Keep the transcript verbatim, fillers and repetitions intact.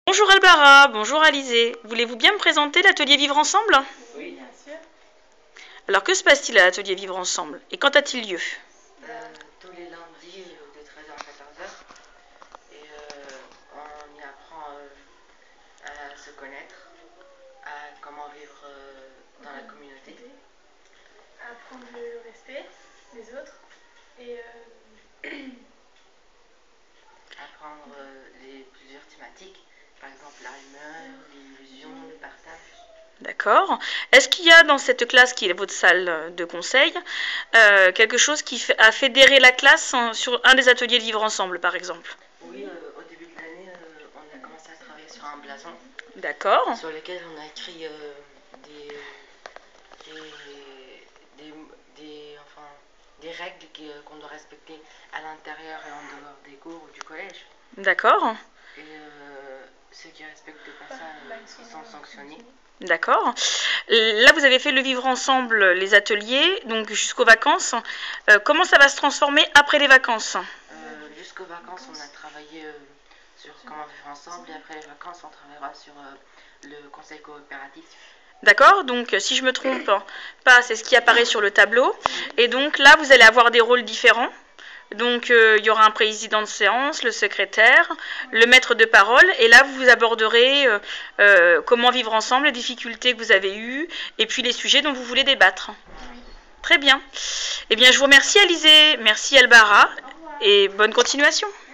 Bonjour Albara, bonjour Alizé. Voulez-vous bien me présenter l'atelier Vivre Ensemble? Oui, bien sûr. Alors que se passe-t-il à l'atelier Vivre Ensemble et quand a-t-il lieu? euh, Tous les lundis de treize heures à quatorze heures. Et euh, on y apprend euh, à se connaître, à comment vivre euh, dans la communauté. À apprendre le respect des autres et euh, Apprendre euh, les plusieurs thématiques, par exemple la rumeur, l'illusion, le partage. D'accord. Est-ce qu'il y a dans cette classe qui est votre salle de conseil euh, quelque chose qui fait- a fédéré la classe hein, sur un des ateliers de Vivre Ensemble par exemple? Oui, euh, au début de l'année, euh, on a commencé à travailler sur un blason D'accord. sur lequel on a écrit euh, des, des, des, des, enfin, des règles qui, euh, qu'on doit respecter à l'intérieur et en dehors des cours ou du collège. D'accord. Et euh, ceux qui ne respectent pas ça, euh, ils sont sanctionnés. D'accord. Là, vous avez fait le Vivre Ensemble, les ateliers, donc jusqu'aux vacances. Euh, comment ça va se transformer après les vacances? Euh, jusqu'aux vacances, on a travaillé euh, sur comment vivre ensemble, et après les vacances, on travaillera sur euh, le conseil coopératif. D'accord. Donc, si je me trompe pas, c'est ce qui apparaît sur le tableau. Et donc là, vous allez avoir des rôles différents. Donc, euh, il y aura un président de séance, le secrétaire, le maître de parole. Et là, vous aborderez euh, euh, comment vivre ensemble, les difficultés que vous avez eues, et puis les sujets dont vous voulez débattre. oui. Très bien. Eh bien, je vous remercie, Alizé. Merci, Albara. Et bonne continuation.